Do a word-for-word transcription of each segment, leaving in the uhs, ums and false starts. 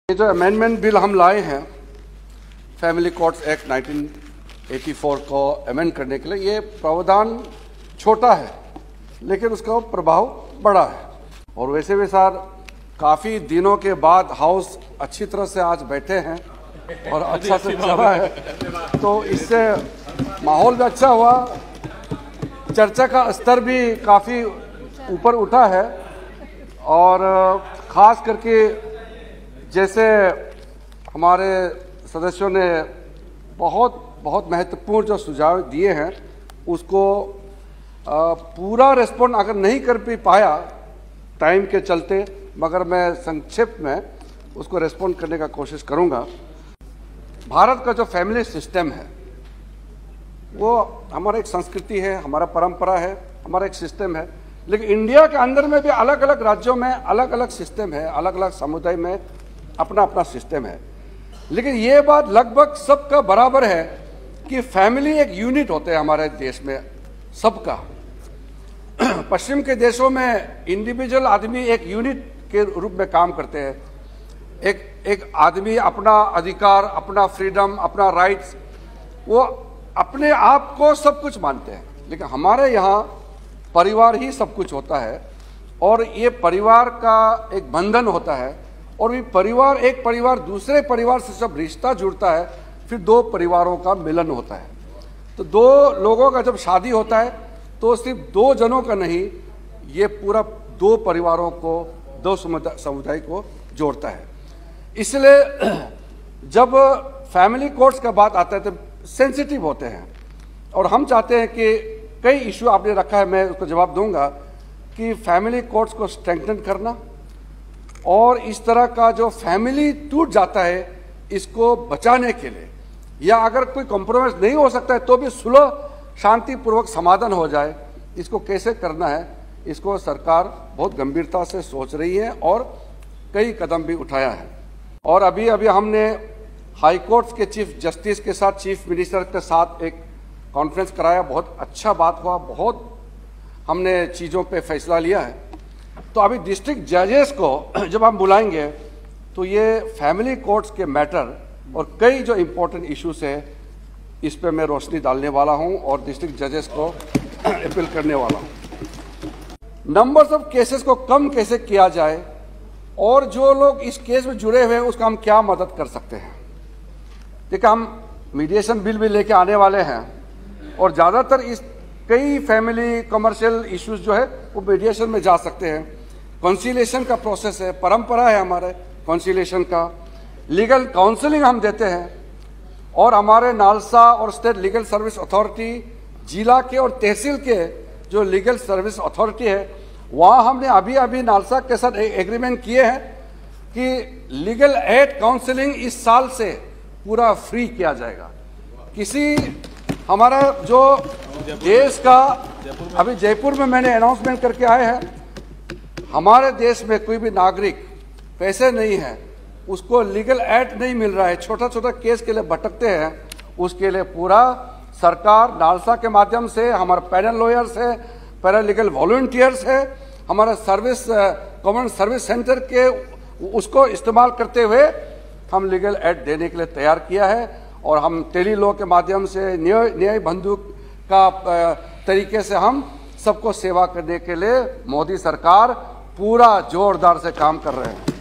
ये जो amendment bill हम लाए हैं family courts act nineteen eighty four को अमेंड करने के लिए, ये प्रावधान छोटा है लेकिन उसका प्रभाव बड़ा है। और वैसे भी सर काफ़ी दिनों के बाद हाउस अच्छी तरह से आज बैठे हैं और अच्छा से चल रहा है, तो इससे माहौल भी अच्छा हुआ, चर्चा का स्तर भी काफ़ी ऊपर उठा है। और ख़ास करके जैसे हमारे सदस्यों ने बहुत बहुत महत्वपूर्ण जो सुझाव दिए हैं उसको पूरा रिस्पॉन्ड अगर नहीं कर भी पाया टाइम के चलते, मगर मैं संक्षिप्त में उसको रिस्पॉन्ड करने का कोशिश करूंगा। भारत का जो फैमिली सिस्टम है वो हमारा एक संस्कृति है, हमारा परंपरा है, हमारा एक सिस्टम है। लेकिन इंडिया के अंदर में भी अलग अलग राज्यों में अलग अलग सिस्टम है, अलग अलग समुदाय में अपना अपना सिस्टम है। लेकिन ये बात लगभग सबका बराबर है कि फैमिली एक यूनिट होते हैं हमारे देश में सबका। पश्चिम के देशों में इंडिविजुअल आदमी एक यूनिट के रूप में काम करते हैं। एक एक आदमी अपना अधिकार, अपना फ्रीडम, अपना राइट्स वो अपने आप को सब कुछ मानते हैं। लेकिन हमारे यहाँ परिवार ही सब कुछ होता है और ये परिवार का एक बंधन होता है और भी परिवार एक परिवार दूसरे परिवार से जब रिश्ता जुड़ता है फिर दो परिवारों का मिलन होता है। तो दो लोगों का जब शादी होता है तो सिर्फ दो जनों का नहीं, ये पूरा दो परिवारों को, दो समुदाय को जोड़ता है। इसलिए जब फैमिली कोर्ट्स का बात आता है तो सेंसिटिव होते हैं और हम चाहते हैं कि कई इशू आपने रखा है, मैं उसको जवाब दूंगा कि फैमिली कोर्ट्स को स्ट्रेंथन करना और इस तरह का जो फैमिली टूट जाता है इसको बचाने के लिए, या अगर कोई कॉम्प्रोमाइज नहीं हो सकता है तो भी सुलह शांतिपूर्वक समाधान हो जाए, इसको कैसे करना है इसको सरकार बहुत गंभीरता से सोच रही है और कई कदम भी उठाया है। और अभी अभी हमने हाई कोर्ट्स के चीफ जस्टिस के साथ, चीफ मिनिस्टर के साथ एक कॉन्फ्रेंस कराया, बहुत अच्छा बात हुआ, बहुत हमने चीज़ों पे फैसला लिया है। तो अभी डिस्ट्रिक्ट जजेस को जब हम बुलाएंगे तो ये फैमिली कोर्ट्स के मैटर और कई जो इम्पोर्टेंट इश्यूज है इस पे मैं रोशनी डालने वाला हूं और डिस्ट्रिक्ट जजेस को अपील करने वाला हूं। नंबर्स ऑफ केसेस को कम कैसे किया जाए और जो लोग इस केस में जुड़े हुए हैं उसका हम क्या मदद कर सकते हैं। देखिए, हम मीडिएशन बिल भी लेके आने वाले हैं और ज़्यादातर इस कई फैमिली कमर्शियल इश्यूज जो है वो मीडिएशन में जा सकते हैं। कॉन्सिलिएशन का प्रोसेस है, परंपरा है हमारे कॉन्सिलिएशन का। लीगल काउंसलिंग हम देते हैं और हमारे नालसा और स्टेट लीगल सर्विस अथॉरिटी, जिला के और तहसील के जो लीगल सर्विस अथॉरिटी है, वहाँ हमने अभी अभी नालसा के साथ एग्रीमेंट किए हैं कि लीगल एड काउंसलिंग इस साल से पूरा फ्री किया जाएगा। किसी हमारा जो देश का, अभी जयपुर में मैंने अनाउंसमेंट करके आए हैं, हमारे देश में कोई भी नागरिक पैसे नहीं है, उसको लीगल एड नहीं मिल रहा है, छोटा छोटा केस के लिए भटकते हैं, उसके लिए पूरा सरकार नालसा के माध्यम से, हमारा पैनल लॉयर्स है, पैरा लीगल वॉलंटियर्स है, हमारा सर्विस कॉमन सर्विस सेंटर के उसको इस्तेमाल करते हुए हम लीगल एड देने के लिए तैयार किया है। और हम टेली लॉ के माध्यम से, न्याय न्याय बंधु का तरीके से हम सबको सेवा करने के लिए मोदी सरकार पूरा जोरदार से काम कर रहे हैं।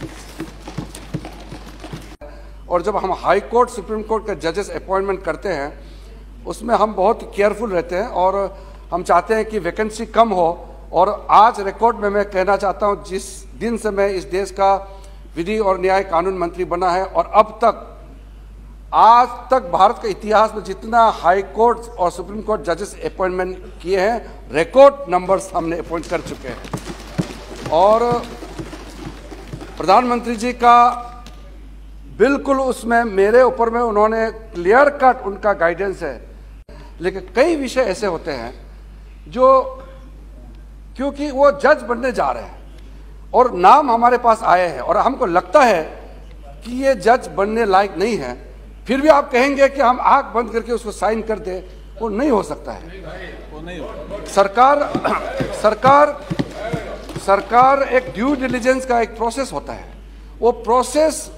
और जब हम हाई कोर्ट, सुप्रीम कोर्ट के जजेस अपॉइंटमेंट करते हैं उसमें हम बहुत केयरफुल रहते हैं और हम चाहते हैं कि वैकेंसी कम हो। और आज रिकॉर्ड में मैं कहना चाहता हूं, जिस दिन से मैं इस देश का विधि और न्याय कानून मंत्री बना है और अब तक, आज तक भारत के इतिहास में जितना हाई कोर्ट और सुप्रीम कोर्ट जजेस अपॉइंटमेंट किए हैं, रिकॉर्ड नंबर्स हमने अपॉइंट कर चुके हैं। और प्रधानमंत्री जी का बिल्कुल उसमें मेरे ऊपर में उन्होंने क्लियर कट उनका गाइडेंस है। लेकिन कई विषय ऐसे होते हैं जो, क्योंकि वो जज बनने जा रहे हैं और नाम हमारे पास आए हैं और हमको लगता है कि ये जज बनने लायक नहीं है, फिर भी आप कहेंगे कि हम आंख बंद करके उसको साइन कर दे, वो नहीं हो सकता है। वो नहीं हो। सरकार सरकार सरकार एक ड्यू डिलिजेंस का एक प्रोसेस होता है, वो प्रोसेस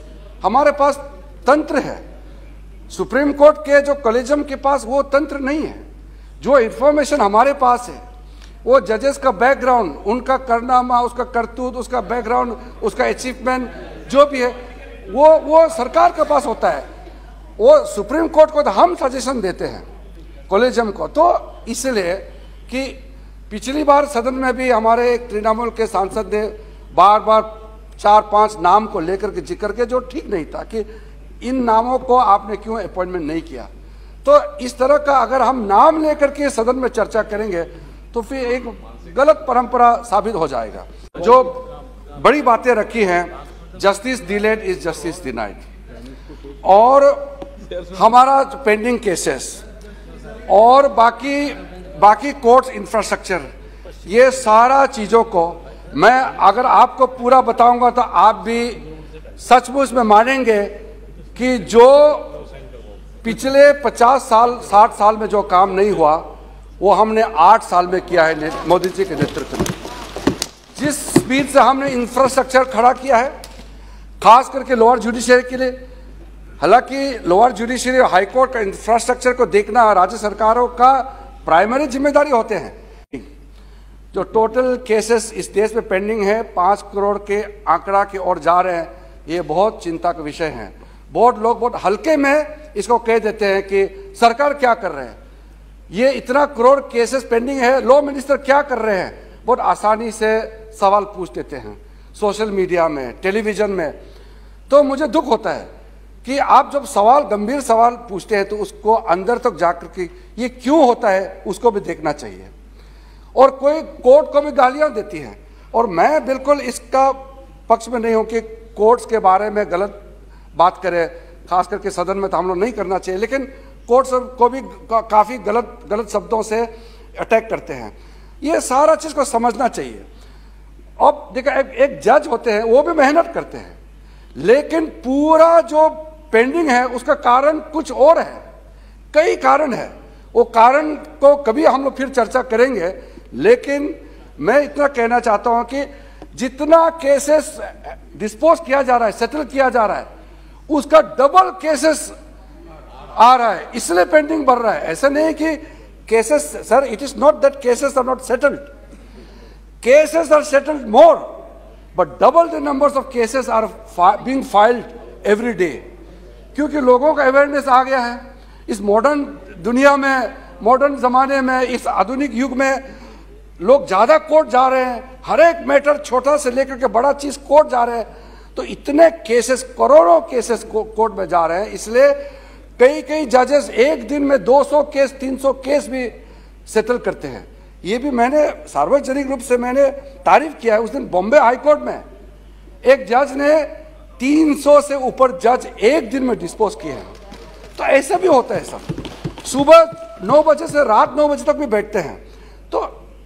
हमारे पास तंत्र है। सुप्रीम कोर्ट के जो कॉलेजियम के पास वो तंत्र नहीं है। जो इंफॉर्मेशन हमारे पास है वो जजेस का बैकग्राउंड, उनका कारनामा, उसका करतूत, उसका बैकग्राउंड, उसका अचीवमेंट जो भी है वो वो सरकार के पास होता है। वो सुप्रीम कोर्ट को तो हम सजेशन देते हैं कॉलेजियम को। तो इसलिए कि पिछली बार सदन में भी हमारे तृणमूल के सांसद ने बार बार चार पांच नाम को लेकर के जिक्र के, जो ठीक नहीं था कि इन नामों को आपने क्यों अपॉइंटमेंट नहीं किया। तो इस तरह का अगर हम नाम लेकर के सदन में चर्चा करेंगे तो फिर एक गलत परंपरा साबित हो जाएगा। जो बड़ी बातें रखी हैं, justice delayed is justice denied, और हमारा पेंडिंग केसेस और बाकी बाकी कोर्ट्स इंफ्रास्ट्रक्चर, ये सारा चीज़ों को मैं अगर आपको पूरा बताऊंगा तो आप भी सचमुच में मानेंगे कि जो पिछले पचास साल साठ साल में जो काम नहीं हुआ वो हमने आठ साल में किया है मोदी जी के नेतृत्व में। जिस स्पीड से हमने इंफ्रास्ट्रक्चर खड़ा किया है, खास करके लोअर जुडिशरी के लिए, हालांकि लोअर जुडिशरी और हाईकोर्ट का इंफ्रास्ट्रक्चर को देखना राज्य सरकारों का प्राइमरी जिम्मेदारी होते हैं। जो टोटल केसेस इस देश में पेंडिंग है पाँच करोड़ के आंकड़ा की ओर जा रहे हैं, ये बहुत चिंता का विषय है। बहुत लोग बहुत हल्के में इसको कह देते हैं कि सरकार क्या कर रहे हैं, ये इतना करोड़ केसेस पेंडिंग है, लॉ मिनिस्टर क्या कर रहे हैं, बहुत आसानी से सवाल पूछ देते हैं सोशल मीडिया में, टेलीविजन में। तो मुझे दुख होता है कि आप जब सवाल गंभीर सवाल पूछते हैं तो उसको अंदर तक जाकर के ये क्यों होता है उसको भी देखना चाहिए। और कोई कोर्ट को भी गालियां देती हैं, और मैं बिल्कुल इसका पक्ष में नहीं हूं कि कोर्ट्स के बारे में गलत बात करें, खास करके सदन में तो हम लोग नहीं करना चाहिए, लेकिन कोर्ट्स को भी का, काफ़ी गलत गलत शब्दों से अटैक करते हैं। ये सारा चीज़ को समझना चाहिए। अब देखो एक, एक जज होते हैं, वो भी मेहनत करते हैं, लेकिन पूरा जो पेंडिंग है उसका कारण कुछ और है, कई कारण है। वो कारण को कभी हम लोग फिर चर्चा करेंगे, लेकिन मैं इतना कहना चाहता हूं कि जितना केसेस डिस्पोज किया जा रहा है, सेटल किया जा रहा है, उसका डबल केसेस आ रहा है, इसलिए पेंडिंग बढ़ रहा है। ऐसा नहीं कि cases, sir, it is not that cases are not settled, cases are settled more, but double the numbers of cases are being filed every day, क्योंकि लोगों का अवेयरनेस आ गया है। इस मॉडर्न दुनिया में, मॉडर्न जमाने में, इस आधुनिक युग में लोग ज्यादा कोर्ट जा रहे हैं, हर एक मैटर छोटा से लेकर के बड़ा चीज कोर्ट जा रहे हैं। तो इतने केसेस, करोड़ों केसेस को, कोर्ट में जा रहे हैं, इसलिए कई कई जजेस एक दिन में दो सौ केस, तीन सौ केस भी सेटल करते हैं। ये भी मैंने सार्वजनिक रूप से मैंने तारीफ किया है। उस दिन बॉम्बे हाई कोर्ट में एक जज ने तीन सौ से ऊपर जज एक दिन में डिस्पोज किए हैं। तो ऐसा भी होता है सब, सुबह नौ बजे से रात नौ बजे तक भी बैठते हैं। तो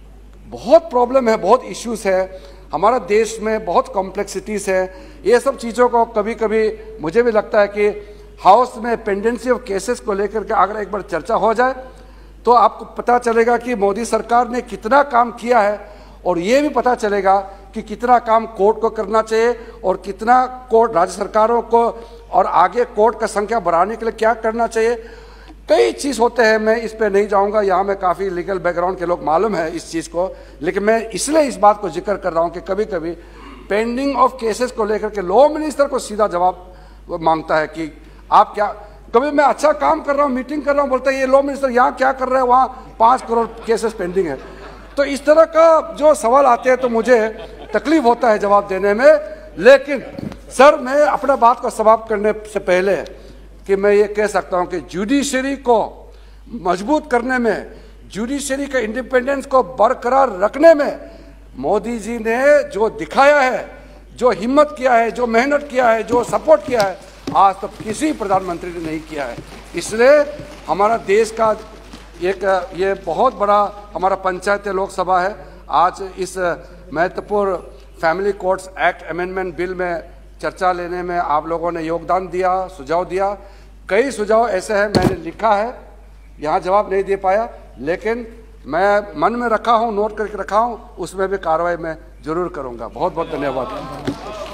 बहुत प्रॉब्लम है, बहुत इश्यूज है हमारा देश में, बहुत कॉम्प्लेक्सिटीज है। ये सब चीज़ों को कभी कभी मुझे भी लगता है कि हाउस में पेंडेंसी ऑफ केसेस को लेकर के अगर एक बार चर्चा हो जाए तो आपको पता चलेगा कि मोदी सरकार ने कितना काम किया है, और ये भी पता चलेगा कि कितना काम कोर्ट को करना चाहिए और कितना कोर्ट राज्य सरकारों को और आगे कोर्ट का संख्या बढ़ाने के लिए क्या करना चाहिए। कई चीज़ होते हैं, मैं इस पे नहीं जाऊंगा, यहाँ में काफ़ी लीगल बैकग्राउंड के लोग मालूम है इस चीज़ को, लेकिन मैं इसलिए इस बात को जिक्र कर रहा हूँ कि कभी कभी पेंडिंग ऑफ केसेस को लेकर के लॉ मिनिस्टर को सीधा जवाब मांगता है कि आप क्या, कभी मैं अच्छा काम कर रहा हूँ, मीटिंग कर रहा हूँ, बोलता है ये लॉ मिनिस्टर यहाँ क्या कर रहा है, वहाँ पाँच करोड़ केसेस पेंडिंग है। तो इस तरह का जो सवाल आते हैं तो मुझे तकलीफ होता है जवाब देने में। लेकिन सर, मैं अपना बात को समाप्त करने से पहले कि मैं ये कह सकता हूं कि जुडिशरी को मजबूत करने में, जुडिशरी के इंडिपेंडेंस को बरकरार रखने में मोदी जी ने जो दिखाया है, जो हिम्मत किया है, जो मेहनत किया है, जो सपोर्ट किया है, आज तक तो किसी प्रधानमंत्री ने नहीं किया है। इसलिए हमारा देश का एक ये बहुत बड़ा हमारा पंचायत लोकसभा है। आज इस महत्वपूर्ण family courts act amendment bill में चर्चा लेने में आप लोगों ने योगदान दिया, सुझाव दिया। कई सुझाव ऐसे हैं, मैंने लिखा है, यहाँ जवाब नहीं दे पाया, लेकिन मैं मन में रखा हूँ, नोट करके रखा हूँ, उसमें भी कार्रवाई मैं जरूर करूँगा। बहुत बहुत धन्यवाद।